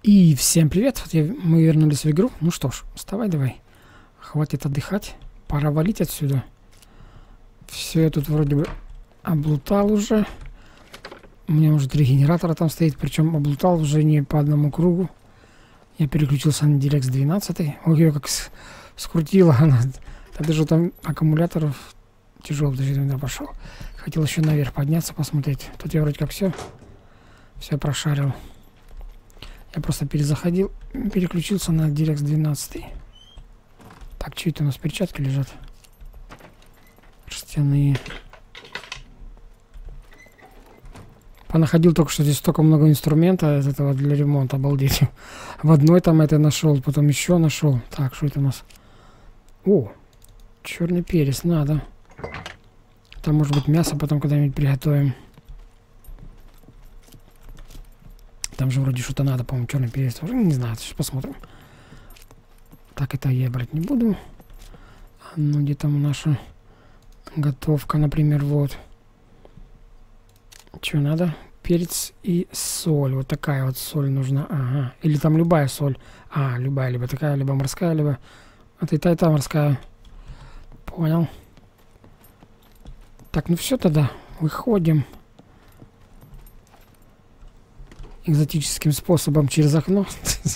И всем привет, мы вернулись в игру. Ну что ж, вставай давай. Хватит отдыхать, пора валить отсюда. Все, я тут вроде бы облутал уже. У меня уже 3 генератора там стоит, причем облутал уже не по одному кругу. Я переключился на DirectX 12. Ой, ее как скрутила она. Так даже там аккумуляторов тяжелый, даже туда пошел. Хотел еще наверх подняться, посмотреть. Тут я вроде как все прошарил. Я просто переключился на DirectX 12. Так, что это у нас, перчатки лежат? Шерстяные. Понаходил только что здесь столько много инструмента из этого для ремонта, обалдеть. В одной там это нашел, потом еще нашел. Так, что это у нас? О, черный перец, надо. Там может быть мясо потом когда-нибудь приготовим. Там же вроде что-то надо, по-моему, черный перец. Не знаю, сейчас посмотрим. Так, это я брать не буду. Ну, где там наша готовка, например, вот. Что надо? Перец и соль. Вот такая вот соль нужна. Ага. Или там любая соль. А, любая, либо такая, либо морская, либо... Это и та морская. Понял. Так, ну все тогда. Выходим. Экзотическим способом через окно.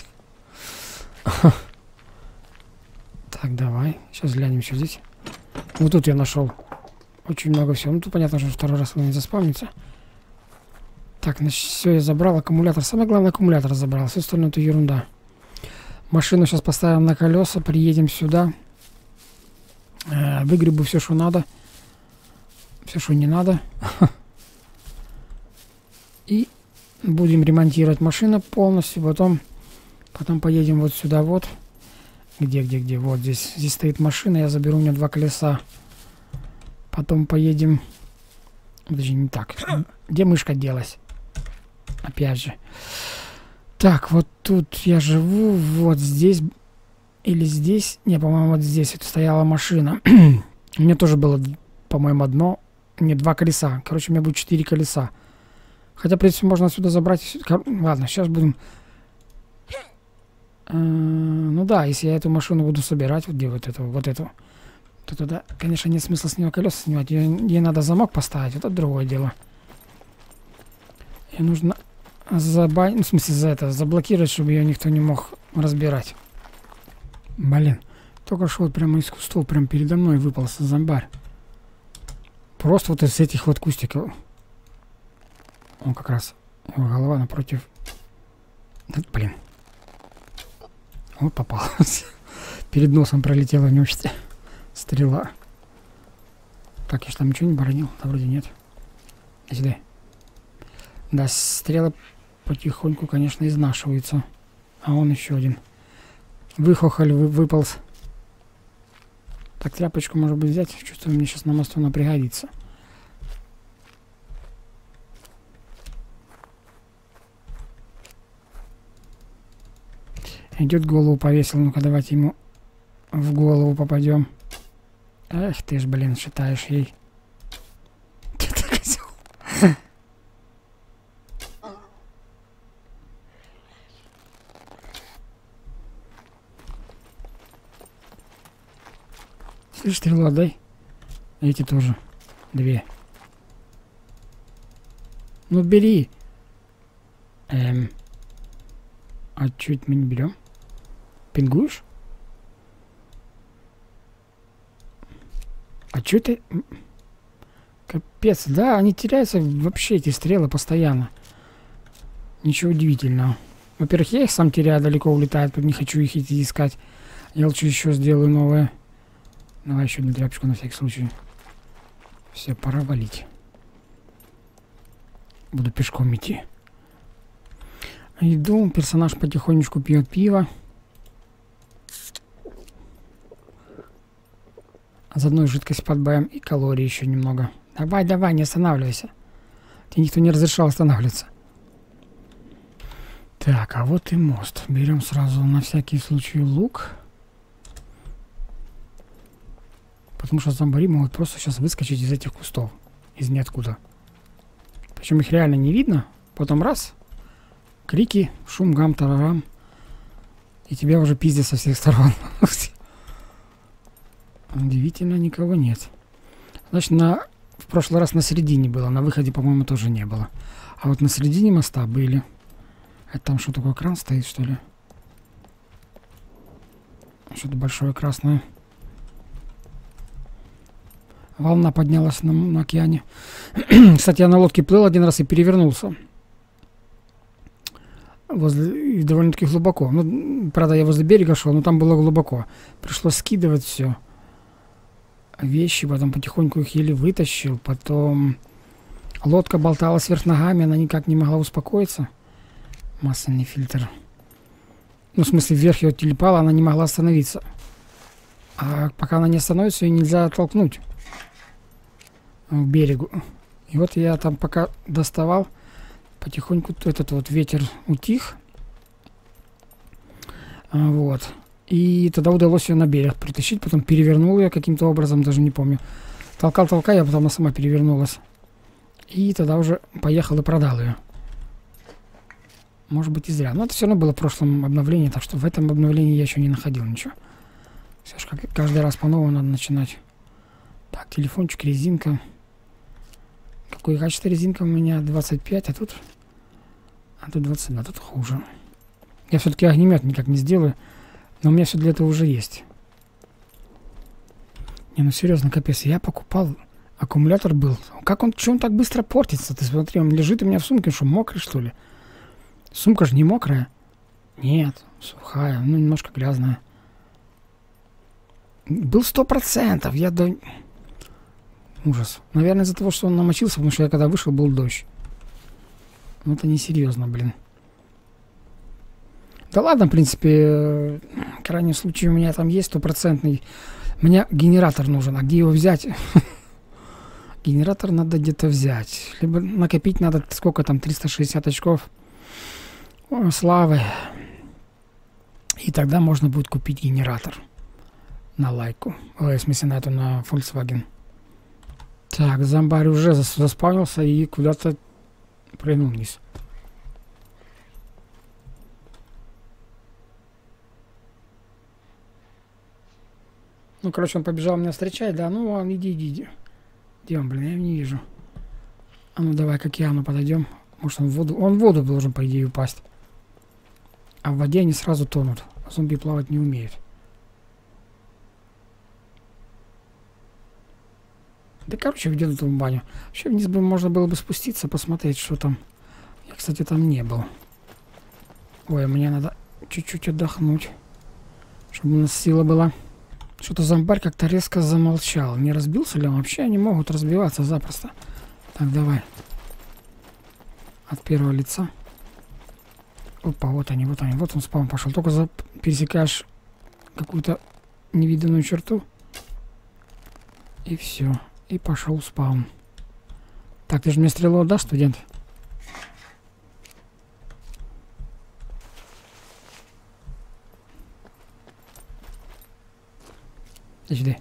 Так, давай. Сейчас глянем, что здесь. Вот тут я нашел очень много всего. Ну, тут понятно, что второй раз он не заспавнится. Так, значит, все я забрал. Аккумулятор. Самое главное, аккумулятор забрал. Все остальное это ерунда. Машину сейчас поставим на колеса. Приедем сюда. Выгребу все, что надо. Все, что не надо. И будем ремонтировать машину полностью. Потом поедем вот сюда вот. Где? Вот здесь. Здесь стоит машина. Я заберу, у меня 2 колеса. Потом поедем... Даже не так. Где мышка делась? Опять же. Так, вот тут я живу. Вот здесь. Или здесь. Не, по-моему, вот здесь вот стояла машина. У меня тоже было, по-моему, одно. Нет, 2 колеса. Короче, у меня будет 4 колеса. Хотя, в принципе, можно отсюда забрать. Ладно, сейчас будем... Ну да, если я эту машину буду собирать, вот где вот эту, то тогда, конечно, нет смысла с нее колеса снимать. Ей надо замок поставить, это другое дело. Ей нужно ну, в смысле, заблокировать, чтобы ее никто не мог разбирать. Блин, только что вот прямо из кустов, прямо передо мной выпался зомбарь. Просто вот из этих вот кустиков. Он как раз, его голова напротив. Блин. Вот попал. Перед носом пролетела в нёчте стрела. Так, я же там ничего не боронил? Да, вроде нет. Иди сюда. Да, стрелы потихоньку, конечно, изнашиваются. А он еще один. Выхохоль, выполз. Так, тряпочку, может быть, взять. Чувствую, мне сейчас на мосту она пригодится. Идет, голову повесил. Ну-ка, давайте ему в голову попадем. Эх ты ж, блин, считаешь ей. Слышь, стрелу отдай. Эти тоже. 2. Ну, бери. А чуть мы не берем? Пингуешь? А чё ты... Капец, да, они теряются вообще, эти стрелы, постоянно. Ничего удивительного. Во-первых, я их сам теряю, далеко улетают, не хочу их идти искать. Я лучше еще сделаю новое. Давай еще одну тряпочку на всякий случай. Все, пора валить. Буду пешком идти. Иду, персонаж потихонечку пьет пиво. А заодно жидкость подбавим и калорий еще немного. Давай, не останавливайся. Тебе никто не разрешал останавливаться. Так, а вот и мост. Берем сразу на всякий случай лук. Потому что зомбари могут просто сейчас выскочить из этих кустов. Из ниоткуда. Причем их реально не видно. Потом раз... Крики, шум, гам, тарарам. И тебя уже пиздят со всех сторон. Удивительно, никого нет. Значит, в прошлый раз на середине было. На выходе, по-моему, тоже не было. А вот на середине моста были. Это там что, такой кран стоит, что ли? Что-то большое красное. Волна поднялась на океане. Кстати, я на лодке плыл один раз и перевернулся. И довольно-таки глубоко. Ну, правда, я возле берега шел, но там было глубоко. Пришлось скидывать все. Вещи, потом потихоньку их еле вытащил. Потом лодка болталась вверх ногами, она никак не могла успокоиться. Масляный фильтр. Ну, в смысле, вверх ее телепала, она не могла остановиться. А пока она не остановится, ее нельзя оттолкнуть к берегу. И вот я там пока доставал, потихоньку этот вот ветер утих. Вот. И тогда удалось ее на берег притащить, потом перевернул ее каким-то образом, даже не помню. Толкал, а потом она сама перевернулась. И тогда уже поехал и продал ее. Может быть, и зря. Но это все равно было в прошлом обновлении, так что в этом обновлении я еще не находил ничего. Все же каждый раз по-новому надо начинать. Так, телефончик, резинка. Какое качество резинка у меня? 25, а тут 22, тут хуже. Я все-таки огнемет никак не сделаю, но у меня все для этого уже есть. Не, ну серьезно, капец, я покупал, аккумулятор был. Как он, что он так быстро портится? Ты смотри, он лежит у меня в сумке, что мокрый, что ли? Сумка же не мокрая. Нет, сухая, ну немножко грязная. Был 100%, я до... Ужас. Наверное, из-за того, что он намочился, потому что я когда вышел, был дождь. Ну, это несерьезно, блин. Да ладно, в принципе, в крайнем случае у меня там есть 100%. Мне генератор нужен, а где его взять? Генератор надо где-то взять. Либо накопить надо, сколько там, 360 очков славы. И тогда можно будет купить генератор на лайку. Ой, в смысле, на эту, на Volkswagen. Так, зомбарь уже заспавнился и куда-то прыгнул вниз. Ну, короче, он побежал меня встречать, да? Ну, ладно, иди. Где он, блин, я его не вижу. А ну, давай к океану подойдем. Может, он в воду должен, по идее, упасть. А в воде они сразу тонут. Зомби плавать не умеют. Да, короче, где-то там баню. Вообще вниз бы можно было бы спуститься, посмотреть, что там. Я, кстати, там не был. Ой, мне надо чуть-чуть отдохнуть, чтобы у нас сила была. Что-то зомбарь как-то резко замолчал. Не разбился ли он? Вообще они могут разбиваться запросто. Так, давай. От первого лица. Опа, вот они. Вот он спаун пошел. Только пересекаешь какую-то невиданную черту. И все. И пошел спаун. Так, ты же мне стрелу отдашь, студент? Иди.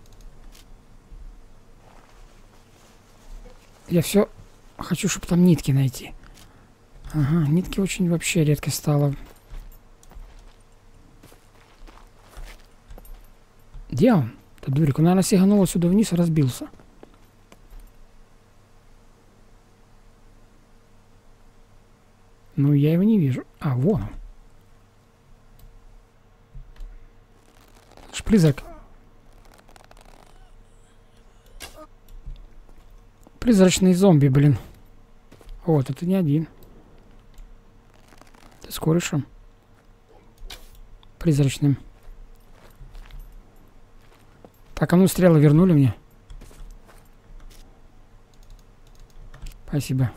Я все хочу, чтобы там нитки найти. Ага, нитки очень вообще редко стало. Где он? Ты дурик, он, наверное, сиганул отсюда вниз и разбился. Ну, я его не вижу. А, вон он. Призрак. Призрачный зомби, блин. Вот, это не один. Ты с корешем. Призрачным. Так, а ну стрелы вернули мне. Спасибо.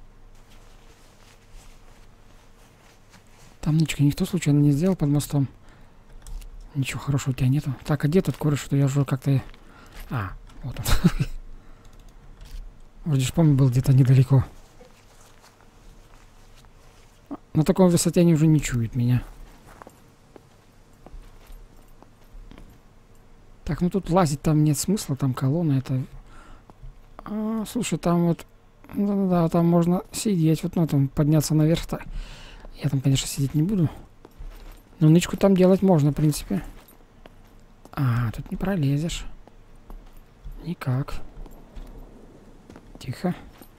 Там ничего никто случайно не сделал под мостом. Ничего хорошего у тебя нету. Так, а где тот кореш, что я уже как-то... А, вот он. Вроде ж помню, был где-то недалеко. На таком высоте они уже не чуют меня. Так, ну тут лазить там нет смысла, там колонна, это... слушай, там вот... Да, там можно сидеть, вот, ну, там подняться наверх-то. Я там, конечно, сидеть не буду. Но нычку там делать можно, в принципе. А, тут не пролезешь. Никак. Тихо.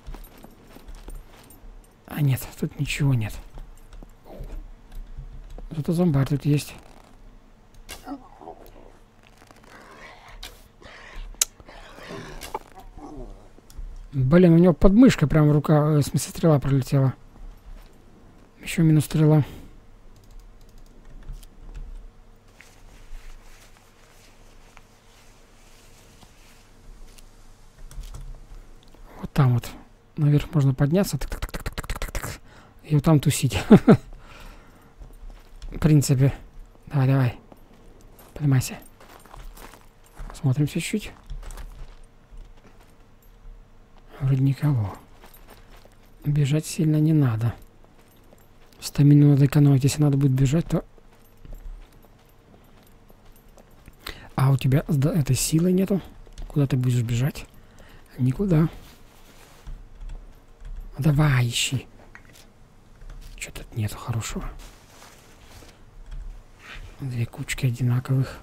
А нет, тут ничего нет. Зато зомбарь тут есть. Блин, у него подмышка прям рука, в смысле стрела пролетела. Еще минус стрела. Вот там вот. Наверх можно подняться. Так, и вот там тусить. В принципе. Давай, давай. Поднимайся. Смотримся чуть-чуть. Вроде никого. Бежать сильно не надо. Стамину надо экономить. Если надо будет бежать, то... А у тебя этой силы нету? Куда ты будешь бежать? Никуда. Давай, ищи. Что тут нету хорошего? Две кучки одинаковых.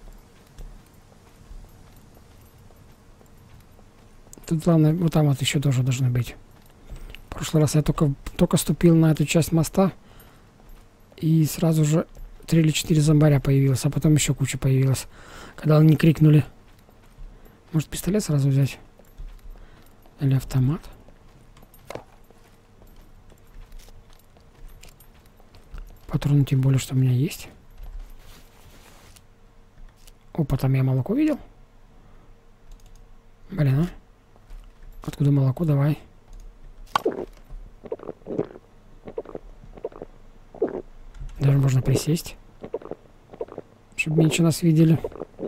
Тут главное, вот там вот еще тоже должны быть. В прошлый раз я только ступил на эту часть моста, и сразу же 3 или 4 зомбаря появилось, а потом еще куча появилась. Когда они крикнули. Может, пистолет сразу взять? Или автомат? Патроны тем более, что у меня есть. Опа, там я молоко видел. Блин, а? Откуда молоко? Давай. Даже можно присесть, чтобы меньше нас видели.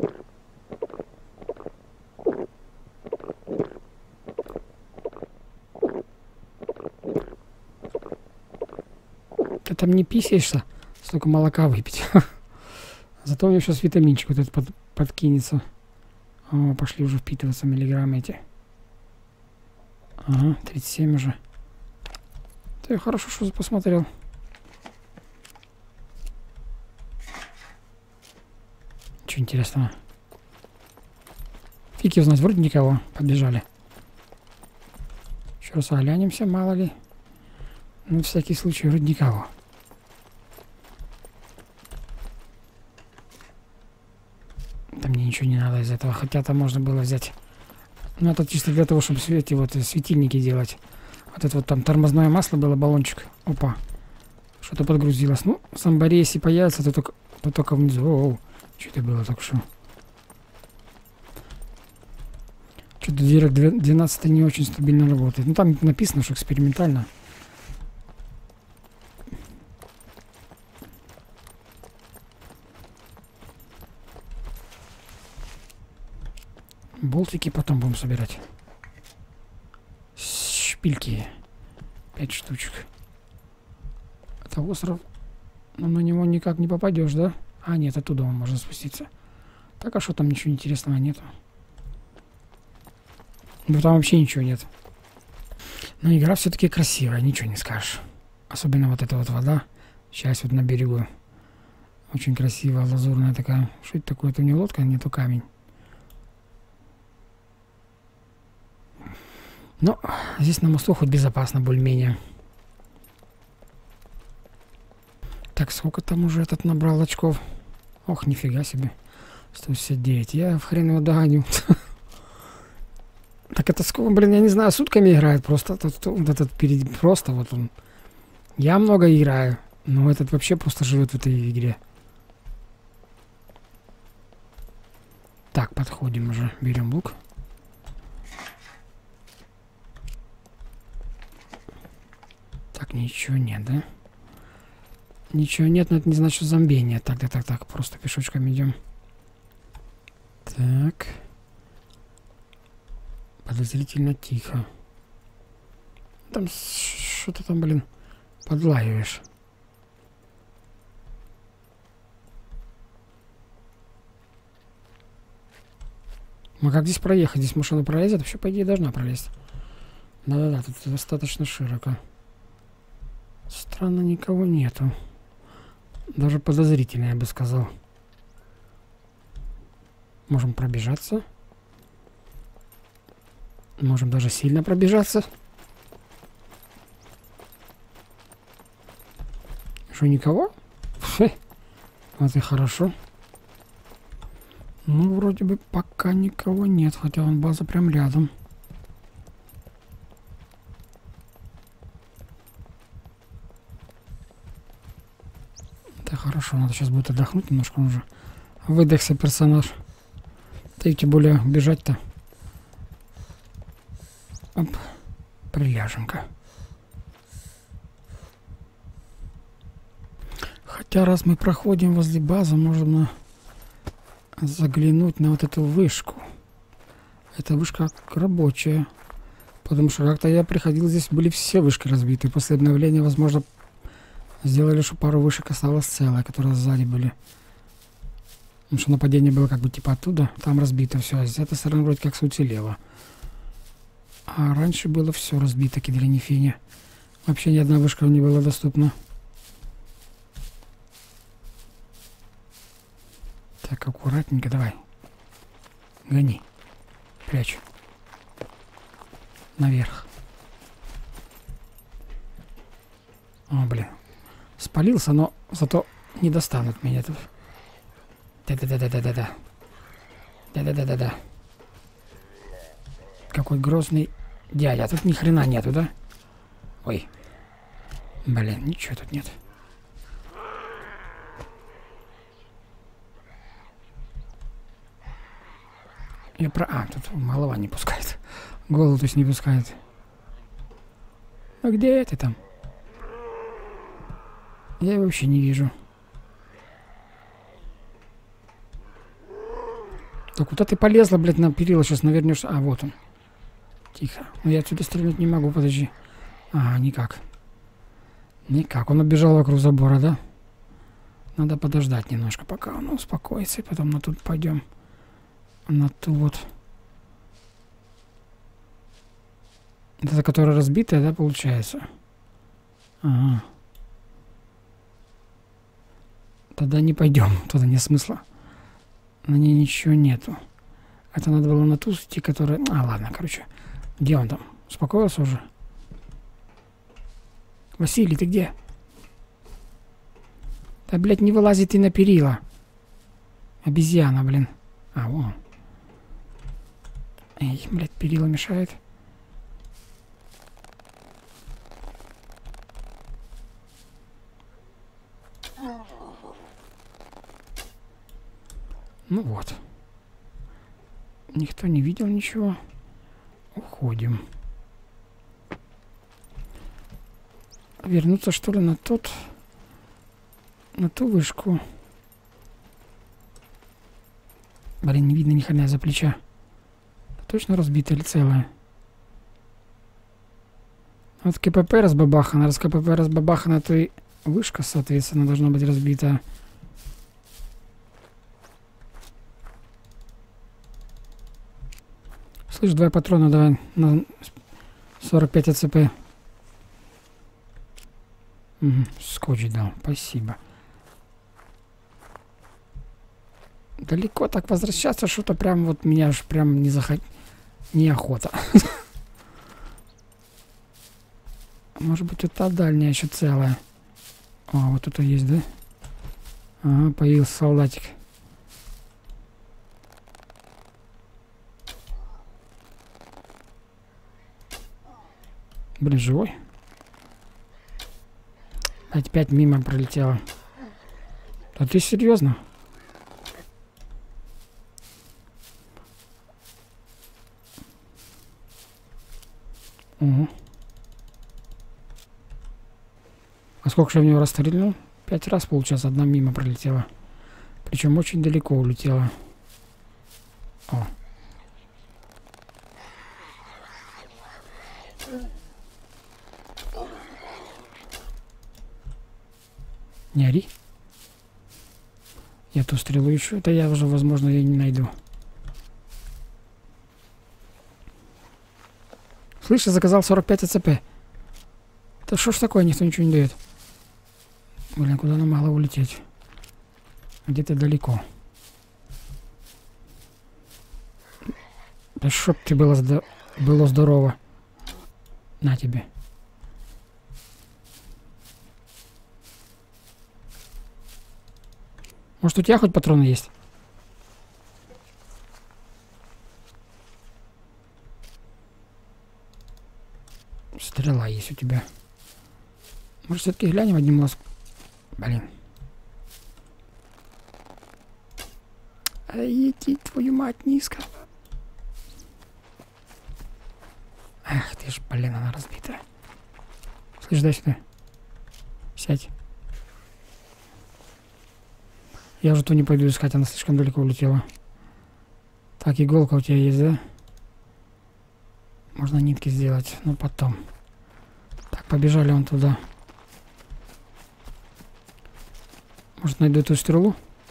Ты там не писаешься, столько молока выпить. Зато у меня сейчас витаминчик вот этот подкинется. О, пошли уже впитываться миллиграммы эти. Ага, 37 уже. Ты хорошо, что посмотрел. Что интересного? Фиг его знать, вроде никого. Побежали. Еще раз оглянемся, мало ли. Ну, всякий случай, вроде никого. Да мне ничего не надо из этого. Хотя там можно было взять. Ну, это чисто для того, чтобы эти вот светильники делать. Вот это вот там тормозное масло было, баллончик. Опа. Что-то подгрузилось. Ну, зомбари, если появится, то только внизу. Оу. Что это было только что? Что-то директ 12 не очень стабильно работает. Ну, там написано, что экспериментально. Болтики потом будем собирать. Шпильки. 5 штучек. Это остров. Но на него никак не попадешь, да? А, нет, оттуда он можно спуститься. Так, а что там ничего интересного нету? Ну, там вообще ничего нет. Но игра все-таки красивая, ничего не скажешь. Особенно вот эта вот вода. Сейчас вот на берегу. Очень красивая, лазурная такая. Что это такое? Это не лодка, нету камень. Но здесь на мосту хоть безопасно, более-менее. Так, сколько там уже этот набрал очков? Ох, нифига себе. 169. Я в хрен его догоню. Так это сколько, блин, я не знаю, сутками играет. Просто вот этот просто вот он. Я много играю, но этот вообще просто живет в этой игре. Так, подходим уже. Берем лук. Так, ничего нет, да? Ничего нет, но это не значит, что зомби нет. Так, просто пешочком идем. Так. Подозрительно тихо. Там что-то там, блин, подлаиваешь. Ну как здесь проехать? Здесь машина пролезет? Вообще, по идее, должна пролезть. Да-да-да, тут достаточно широко. Странно, никого нету. Даже подозрительно, я бы сказал. Можем пробежаться. Можем даже сильно пробежаться. Что, никого? Фу. Вот и хорошо. Ну, вроде бы пока никого нет, хотя вон база прям рядом. Это хорошо, надо сейчас будет отдохнуть немножко, он уже выдохся персонаж. Да и тем более бежать-то. Оп, приляжем-ка. Хотя раз мы проходим возле базы, можно заглянуть на вот эту вышку. Эта вышка рабочая. Потому что как-то я приходил, здесь были все вышки разбиты. После обновления, возможно, сделали, что пару вышек осталось целое, которые сзади были. Потому что нападение было как бы типа оттуда, там разбито все. А с этой стороны вроде как уцелело. А раньше было все разбито, кедренифине. Вообще ни одна вышка не была доступна. Так, аккуратненько, давай. Гони. Прячь. Наверх. О, блин. Спалился, но зато не достанут меня тут. Да-да-да-да-да-да. Да-да-да-да-да. Какой грозный дядя. Тут ни хрена нету, да? Ой. Блин, ничего тут нет. Я про... А, тут голова не пускает. Голову, то есть, не пускает. А где ты там? Я его вообще не вижу. Так куда ты полезла, блядь, на перила? Сейчас навернешься. А, вот он. Тихо. Но я отсюда стрельнуть не могу, подожди. А, никак. Никак. Он оббежал вокруг забора, да? Надо подождать немножко, пока он успокоится, и потом на тут пойдем. На ту вот. Это которая разбитая, да, получается? Ага. Тогда не пойдем. Туда нет смысла. На ней ничего нету. Это надо было на ту идти, которая... А, ладно, короче. Где он там? Успокоился уже? Василий, ты где? Да, блядь, не вылази ты на перила. Обезьяна, блин. А, вон. Эй, блядь, перила мешает. Ну вот. Никто не видел ничего. Уходим. Вернуться, что ли, на тот... На ту вышку. Блин, не видно ни хрена за плеча. Точно разбитая или целая? Вот КПП разбабахана. Раз КПП разбабахана, то и вышка, соответственно, должна быть разбита. Слышь, 2 патрона давай на 45 АЦП. Угу, скотч дал, спасибо. Далеко так возвращаться, что-то прям вот меня аж прям неохота. Может быть, вот та дальняя еще целая. О, вот тут есть, да? Ага, появился солдатик. Блин, живой? Опять мимо пролетела. Да ты серьезно? Угу. А сколько же я в него расстрелил? 5 раз, получается, одна мимо пролетела. Причем очень далеко улетела. О. Не ори. Я ту стрелу ищу. Это я уже, возможно, ее не найду. Слышь, я заказал 45 АЦП. Да что ж такое, никто ничего не дает. Блин, куда она могла улететь? Где-то далеко. Да чтоб ты было здорово. На тебе. Может, у тебя хоть патроны есть? Стрела есть у тебя. Может, все-таки глянем одним глазом? Блин. Ай, иди, твою мать, низко. Ах ты ж, блин, она разбитая. Слышь, дай сюда. Сядь. Я уже ту не пойду искать, она слишком далеко улетела. Так, иголка у тебя есть, да? Можно нитки сделать, но потом. Так, побежали он туда. Может, найду эту стрелу?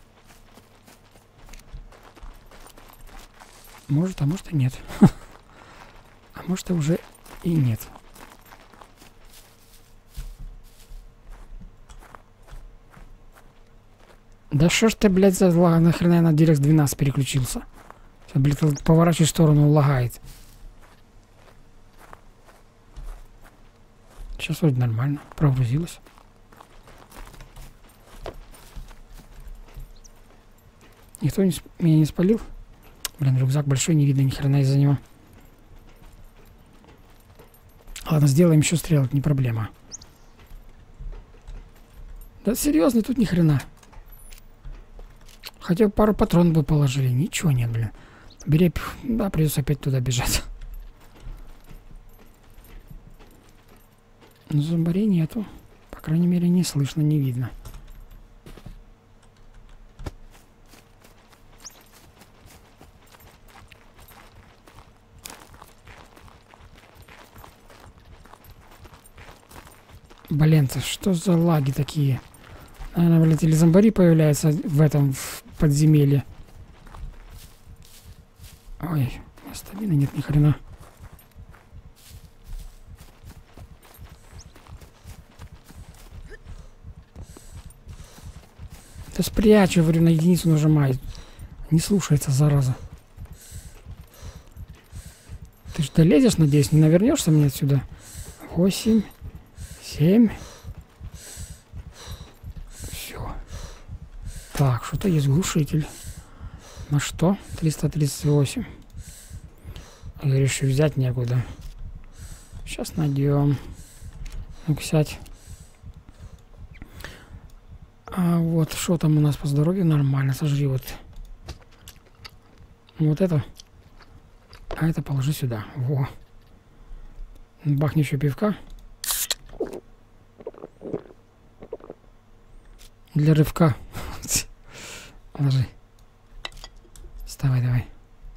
Может, а может и нет. А может, и уже и нет. Да что ж ты, блядь, за лага? Нахрена я на Дирекс 12 переключился? Сейчас, блядь, поворачивай в сторону, лагает. Сейчас вроде нормально. Прогрузилась. Никто меня не спалил? Блин, рюкзак большой, не видно ни хрена из-за него. Ладно, сделаем еще стрелок, не проблема. Да серьезно, тут ни хрена. Хотя бы пару патронов бы положили. Ничего нет, блин. Бери, да, придется опять туда бежать. Но зомбарей нету. По крайней мере, не слышно, не видно. Блин, что за лаги такие? Наверное, блядь, или зомбари появляются в этом в подземелье. Ой, стамины нет ни хрена. Да спрячу, говорю, на единицу нажимает. Не слушается, зараза. Ты же долезешь, надеюсь, не навернешься мне отсюда? 8, 7. Все. Так, что-то есть глушитель. На что? 338. Говоришь, взять некуда. Сейчас найдем. Ну-ка, сядь. А вот, что там у нас по здоровью? Нормально, сожри вот. Вот это. А это положи сюда. Во. Бахни еще пивка. Для рывка. Ложи. Вставай, давай.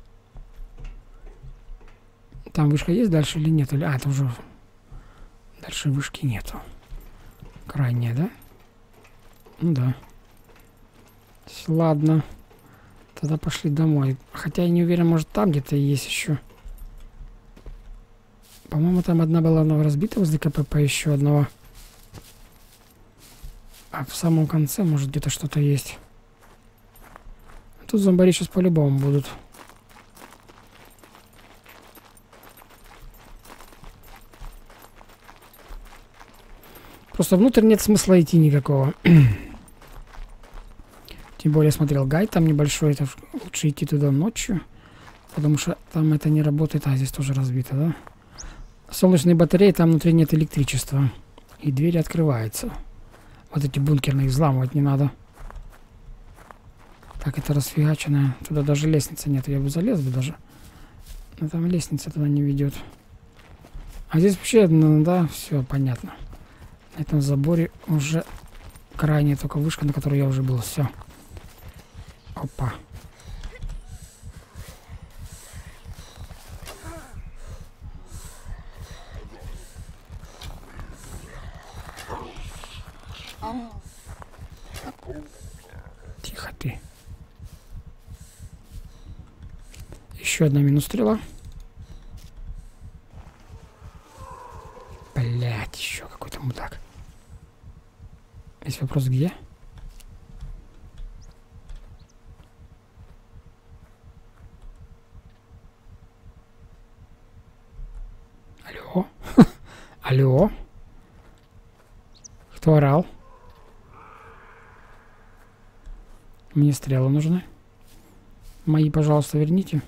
Там вышка есть дальше или нет? А, это уже... Дальше вышки нету. Крайняя, да? Ну да. Ладно. Тогда пошли домой. Хотя я не уверен, может там где-то есть еще. По-моему, там одна была разбита возле КПП, еще одного. А в самом конце, может, где-то что-то есть. Тут зомбари сейчас по-любому будут. Просто внутрь нет смысла идти никакого. Тем более я смотрел гайд там небольшой. Это лучше идти туда ночью. Потому что там это не работает. А, здесь тоже разбито, да? Солнечные батареи, там внутри нет электричества. И двери открываются. Вот эти бункерные взламывать не надо. Так, это расфигаченное. Туда даже лестницы нет. Я бы залез бы даже. Но там лестница туда не ведет. А здесь вообще, ну да, все понятно. На этом заборе уже крайняя только вышка, на которой я уже был. Все. Опа. Тихо ты. Еще одна минус стрела. Блять, еще какой-то Вопрос где? Алло? Алло? Кто орал? Мне стрелы нужны. Мои, пожалуйста, верните.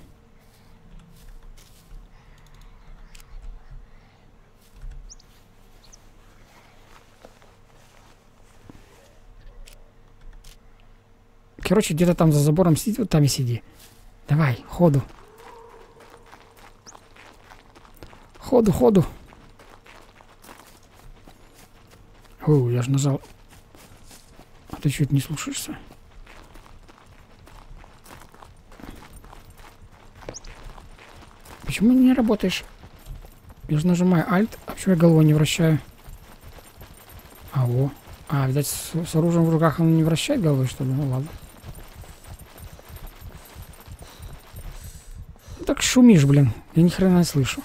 Короче, где-то там за забором сиди, вот там и сиди. Давай, ходу. Ходу, ходу. О, я же нажал. А ты что-то не слушаешься? Почему не работаешь? Я же нажимаю Alt, а почему я головой не вращаю? Ау. А, видать, с оружием в руках он не вращает головой, что ли? Ну ладно. Ну, так шумишь, блин. Я ни хрена не слышу.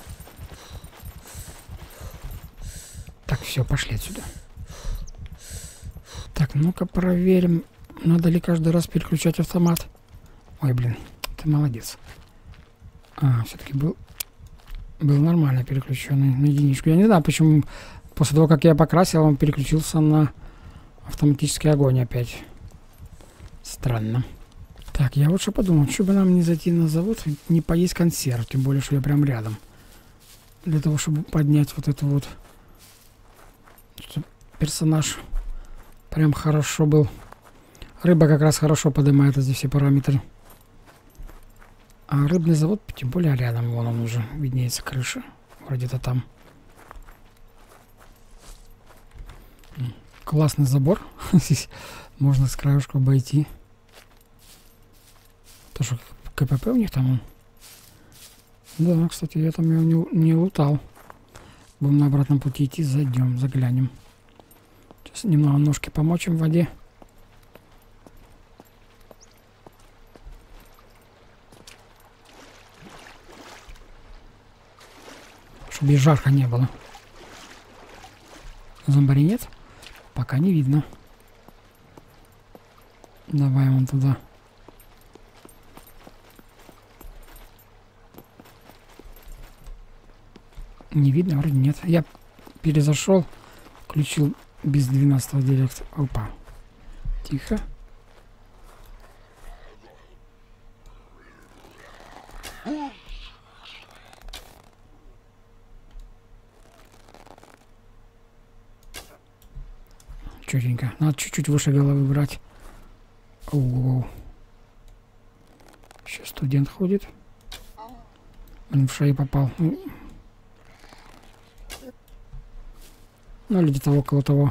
Так, все, пошли отсюда. Так, ну-ка проверим, надо ли каждый раз переключать автомат. Ой, блин, ты молодец. А, все-таки был нормально переключенный на единичку. Я не знаю, почему после того, как я покрасил, он переключился на автоматический огонь опять. Странно. Так, я вот что подумал, что бы нам не зайти на завод, не поесть консерв, тем более, что я прям рядом. Для того, чтобы поднять вот эту вот... Чтобы персонаж прям хорошо был. Рыба как раз хорошо поднимает эти все параметры. А рыбный завод, тем более рядом, вон он уже виднеется, крыша. Вроде-то там. Классный забор. Здесь можно с краешку обойти. Тоже КПП у них там. Да, кстати, я там его не лутал. Будем на обратном пути идти, зайдем, заглянем. Сейчас немного ножки помочим в воде. Чтобы и жарко не было. Зомбарей нет? Пока не видно. Давай вон туда. Не видно, вроде нет. Я перезашел, включил без 12 директ. Опа. Тихо. Чётенько. Надо чуть-чуть выше головы брать. Оу. Сейчас студент ходит. Он в шею попал. Ну, или где-то около того.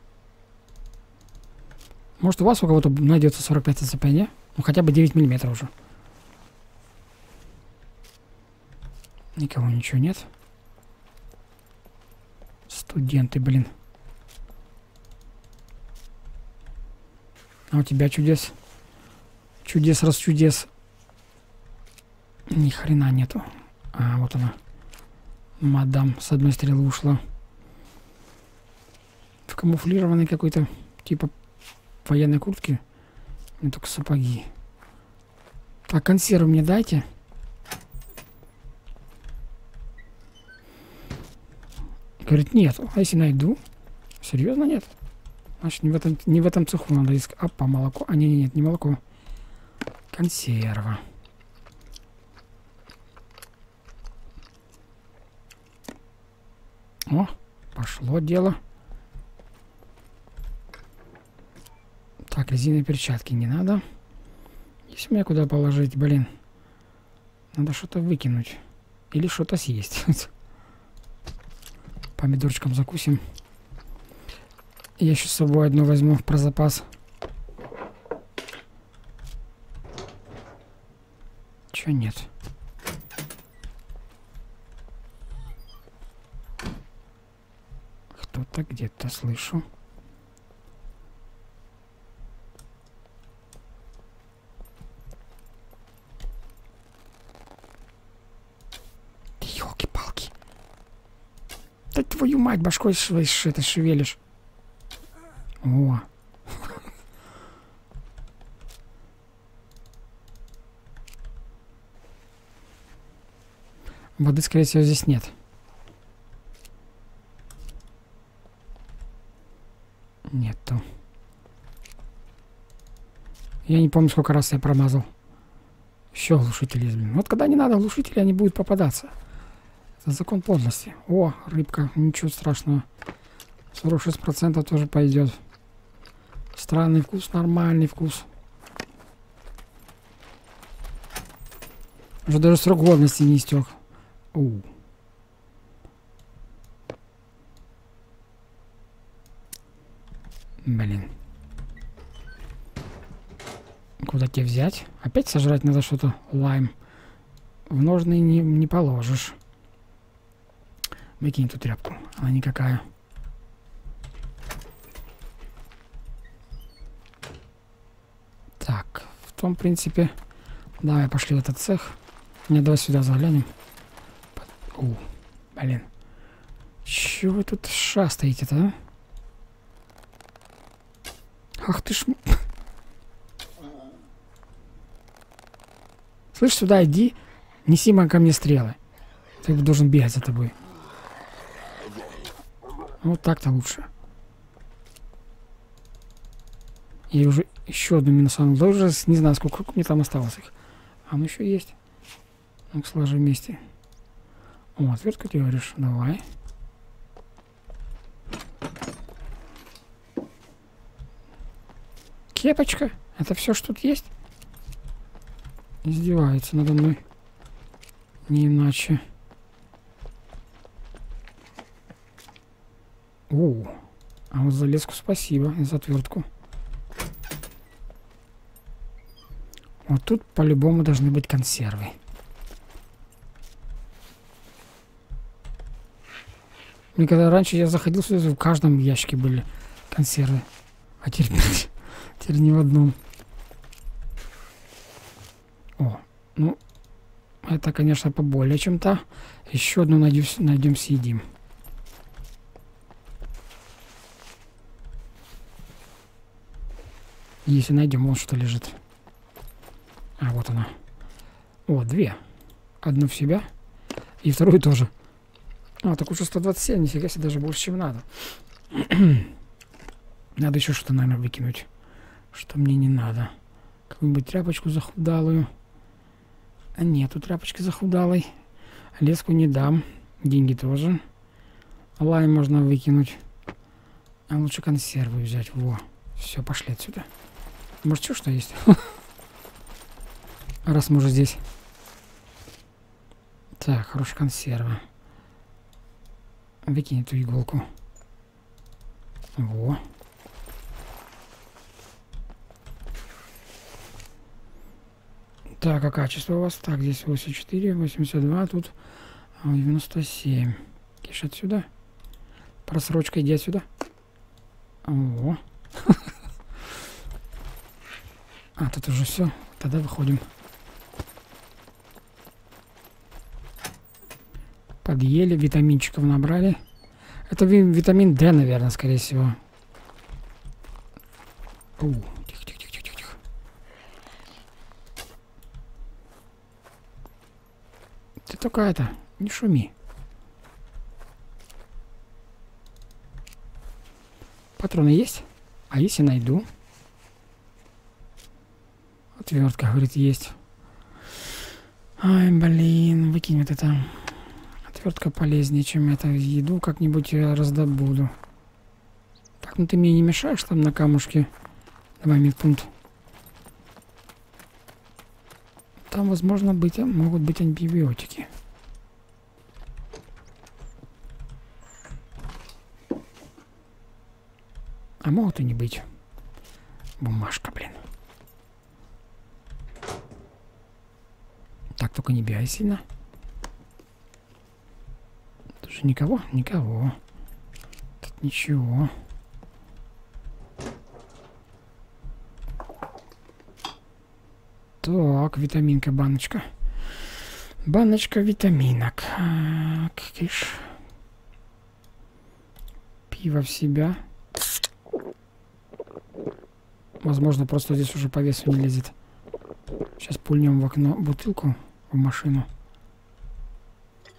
Может, у вас у кого-то найдется 45 ЦЦП, не? Ну, хотя бы 9 миллиметров уже. Никого, ничего нет. Студенты, блин. А у тебя чудес. Чудес, раз чудес. Ни хрена нету. А, вот она. Мадам с одной стрелы ушла. В камуфлированной какой-то, типа военной куртки. Не только сапоги. Так, консервы мне дайте. Говорит, нет. А если найду? Серьезно нет? Значит, не в этом цеху надо искать. Опа, молоко. А, нет, не молоко. Консерва. О, пошло дело. Так, резиновые перчатки не надо. Есть у меня куда положить, блин. Надо что-то выкинуть. Или что-то съесть. Помидорчиком закусим. Я еще с собой одну возьму про запас. Чё нет? Кто-то где-то слышу. Ёлки-палки. Да твою мать, башкой это шевелишь. О, Воды, скорее всего, здесь нет. Нету. Я не помню, сколько раз я промазал. Еще глушители есть, блин. Вот когда не надо глушители, они будут попадаться. Это закон подлости. О, рыбка, ничего страшного. 46% тоже пойдет. Странный вкус, нормальный вкус. Уже даже срок годности не истек. Блин. Куда тебе взять? Опять сожрать надо что-то. Лайм. В ножны не положишь. Выкинь эту тряпку. Она никакая. Так. В том, принципе... Давай, пошли в этот цех. Не, давай сюда заглянем. Блин. Чё вы тут шастаете-то, а? Ах ты ж... Слышь, сюда иди. Неси ко мне стрелы. Ты должен бегать за тобой. Вот так-то лучше. Я уже еще одну минусанул. Да уже не знаю, сколько мне там осталось их. А ну еще есть. Ну-ка, сложи вместе. О, отвертку ты говоришь. Давай. Кепочка. Это все, что тут есть? Издевается надо мной. Не иначе. А вот за леску спасибо. И за отвертку. Вот тут по-любому должны быть консервы. Мне когда раньше я заходил сюда, в каждом ящике были консервы. А теперь не в одном. О, ну, это, конечно, поболее, чем та. Еще одну найдем, съедим. Если найдем, вон что лежит. А, вот она. О, две. Одну в себя. И вторую тоже. А, так уже 127, нифига себе, даже больше, чем надо. Надо еще что-то, наверное, выкинуть. Что мне не надо. Какую-нибудь тряпочку захудалую. А нету тряпочки захудалой. Леску не дам. Деньги тоже. Лайм можно выкинуть. А лучше консервы взять. Во. Все, пошли отсюда. Может, что есть? Раз мы уже здесь. Так, хорошая консерва. Выкинь эту иголку. Во. Так, а качество у вас? Так, здесь 84, 82, тут 97. Киш отсюда. Просрочка, иди отсюда. О. А, тут уже все. Тогда выходим. Подъели, витаминчиков набрали. Это витамин D, наверное, скорее всего. Тихо. Ты только это, не шуми. Патроны есть? А если найду? Отвертка, говорит, есть. Ай, блин, выкинь вот это. Отвертка полезнее, чем это. Еду как-нибудь раздобуду. Так, ну ты мне не мешаешь там на камушке? Давай медпункт. Там, возможно, могут быть антибиотики. А могут и не быть. Бумажка, блин. Так, только не бегай сильно. Тут же никого? Никого. Тут ничего. Так, витаминка, баночка. Баночка витаминок. Киш. Пиво в себя. Возможно, просто здесь уже по весу не лезет. Сейчас пульнем в окно бутылку в машину.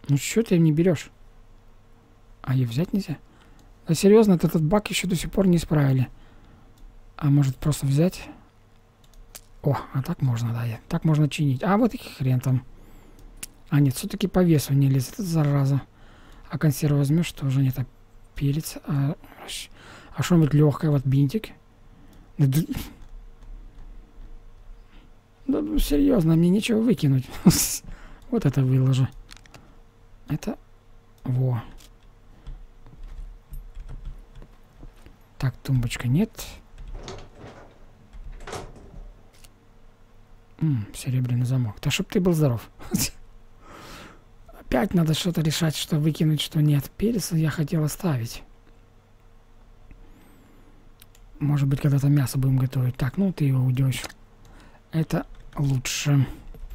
Ну что ты не берешь? А ее взять нельзя? Да серьезно, этот баг еще до сих пор не исправили. А может просто взять? О, а так можно, да. Так можно чинить. А вот и хрен там. А нет, все-таки по весу не лезет, зараза. А консерву возьмешь, тоже нет. А перец. А что-нибудь легкое, вот бинтик. Да, ну, серьезно, мне нечего выкинуть. Вот это выложу. Это... Во. Так, тумбочка нет. Серебряный замок. Да чтоб ты был здоров. Опять надо что-то решать, что выкинуть, что нет. Перец я хотел оставить. Может быть, когда-то мясо будем готовить. Так, ну ты его уйдешь. Это лучше.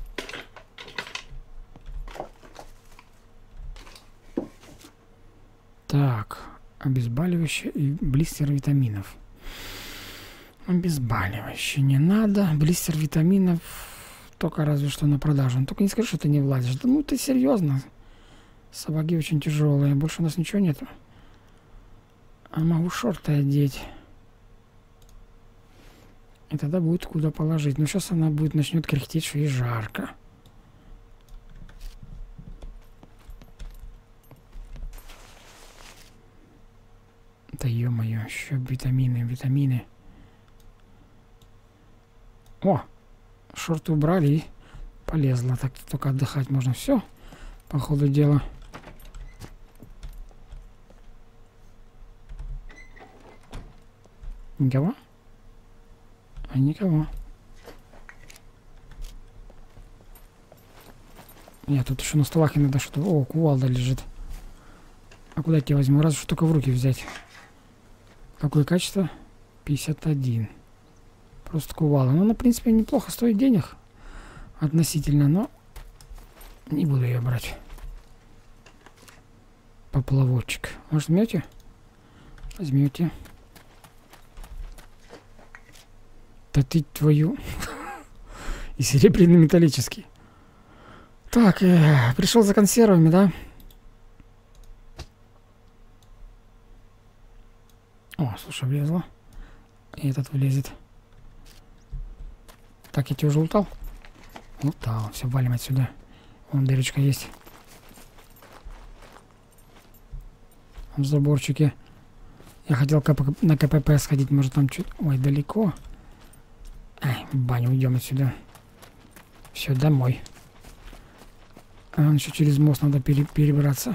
Так, обезболивающее и блистер витаминов. Обезболивающее не надо. Блистер витаминов только разве что на продажу. Только не скажи, что ты не влазишь. Да ну ты серьезно. Сапоги очень тяжелые. Больше у нас ничего нету. А могу шорты одеть. И тогда будет куда положить. Но сейчас она будет начнет кряхтеть, что и жарко. Да ё-моё, еще витамины. О, шорты убрали и полезла. Так только отдыхать можно. Все, по ходу дела. Никого? А никого. Нет, тут еще на столах иногда что-то... О, кувалда лежит. А куда я тебя возьму? Разве что только в руки взять. Какое качество? 51. Просто кувалда. Ну, она, в принципе, неплохо стоит денег. Относительно, но... Не буду ее брать. Поплавочек. Может, возьмете? Возьмете. Да ты твою... И серебряный металлический. Так, пришел за консервами, да? О, слушай, влезла. И этот влезет. Так, я тебя уже лутал? Лутал. Все, валим отсюда. Вон дырочка есть. В заборчике. Я хотел на КПП сходить, может там чуть... Ой, далеко. Ай, в баню уйдем отсюда. Все, домой. А еще через мост надо перебраться.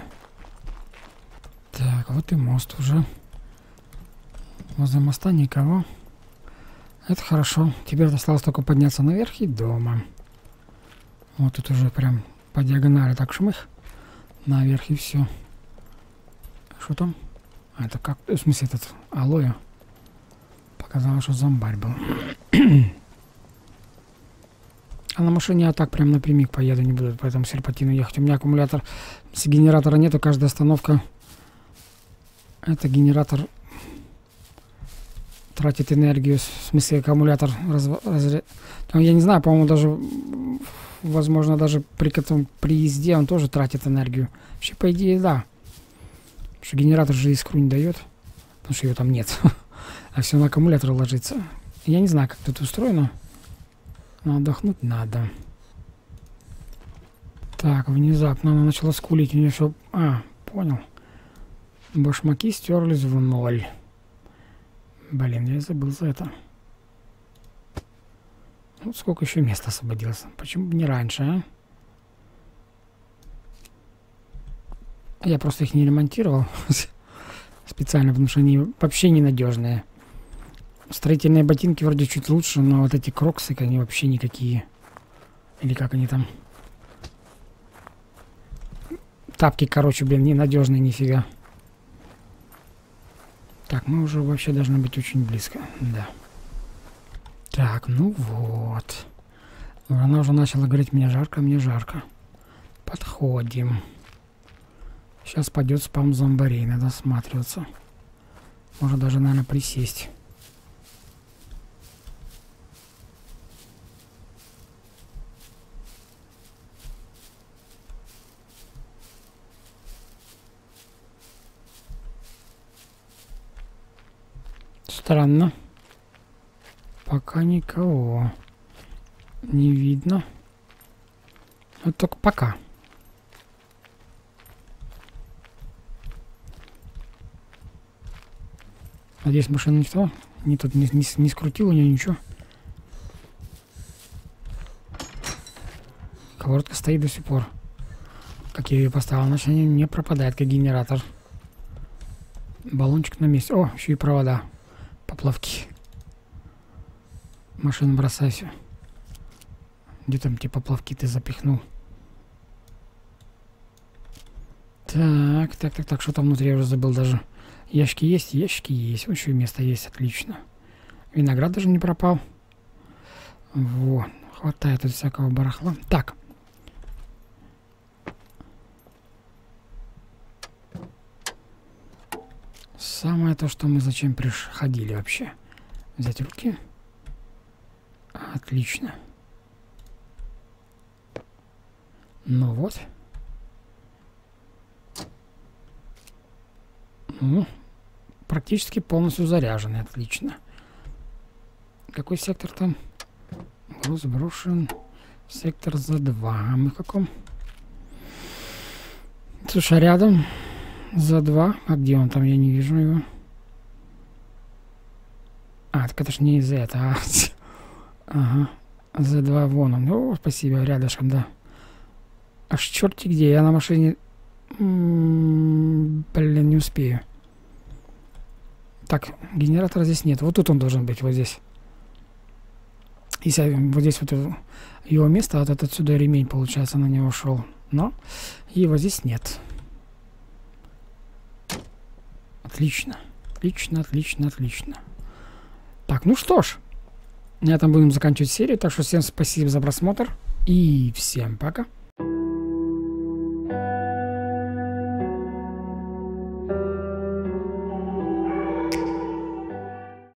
Так, вот и мост уже. Возле моста никого. Это хорошо. Теперь осталось только подняться наверх и дома. Вот тут уже прям по диагонали так шмых. Наверх и все. Что там? А это как? В смысле этот алоэ. Показалось, что зомбарь был. А на машине я так прям напрямик поеду, не буду по этому серпантину ехать. У меня аккумулятор, если генератора нету, каждая остановка, это генератор тратит энергию, в смысле аккумулятор я не знаю, по-моему, даже, возможно, даже при езде он тоже тратит энергию. Вообще, по идее, да. Потому что генератор же искру не дает, потому что ее там нет. А все на аккумулятор ложится. Я не знаю, как тут устроено. Но отдохнуть надо. Так, внезапно она начала скулить. У нее все... А, понял. Башмаки стерлись в ноль. Блин, я забыл за это. Ну, сколько еще места освободилось? Почему бы не раньше, а? Я просто их не ремонтировал. Специально, потому что они вообще ненадежные. Строительные ботинки вроде чуть лучше, но вот эти кроксы, они вообще никакие. Или как они там? Тапки, короче, блин, ненадежные нифига. Так, мы уже вообще должны быть очень близко. Да. Так, ну вот. Она уже начала говорить, мне жарко, мне жарко. Подходим. Сейчас пойдет спам зомбарей, надо осматриваться. Может даже, наверное, присесть. Странно. Пока никого не видно. Вот только пока. Надеюсь, машина никто не скрутила, у нее ничего. Колодка стоит до сих пор. Как я ее поставил, значит не пропадает, как генератор. Баллончик на месте. О, еще и провода. Поплавки. Машину бросайся. Где там те поплавки ты запихнул? Так, что там внутри, я уже забыл даже. Ящики есть? Ящики есть. Вот еще и место есть, отлично. Виноград даже не пропал. Вот. Хватает тут всякого барахла. Так. Самое то, что мы зачем приходили вообще. Взять руки. Отлично. Ну вот. Ну, практически полностью заряженный. Отлично. Какой сектор там? Груз брошен. Сектор за 2. А мы в каком? Слушай, рядом. За 2. А где он там? Я не вижу его. А, так это ж не из-за этого. Ага. За 2 вон он. О, спасибо, рядышком, да. Аж черти где. Я на машине... блин, не успею. Так, генератора здесь нет. Вот тут он должен быть, вот здесь. Если вот здесь вот его место, вот это отсюда ремень, получается, на него шел. Но его здесь нет. Отлично. Отлично. Так, ну что ж. На этом будем заканчивать серию. Так что всем спасибо за просмотр. И всем пока.